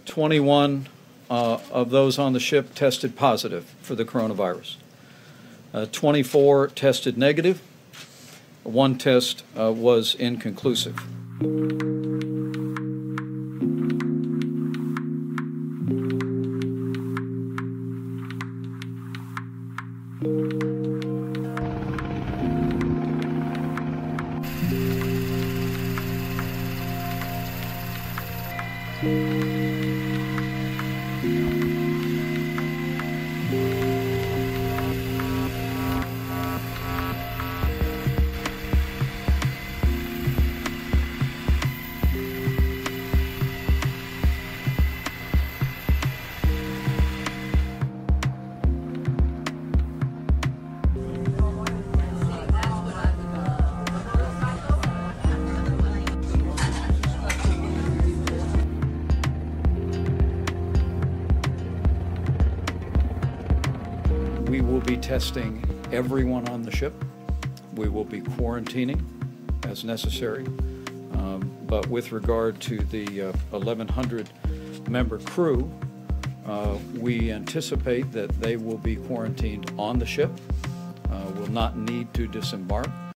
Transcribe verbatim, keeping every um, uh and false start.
twenty-one uh, of those on the ship tested positive for the coronavirus. Uh, twenty-four tested negative. One test uh, was inconclusive. We will be testing everyone on the ship. We will be quarantining as necessary. Um, but with regard to the uh, eleven hundred member crew, uh, we anticipate that they will be quarantined on the ship, uh, will not need to disembark.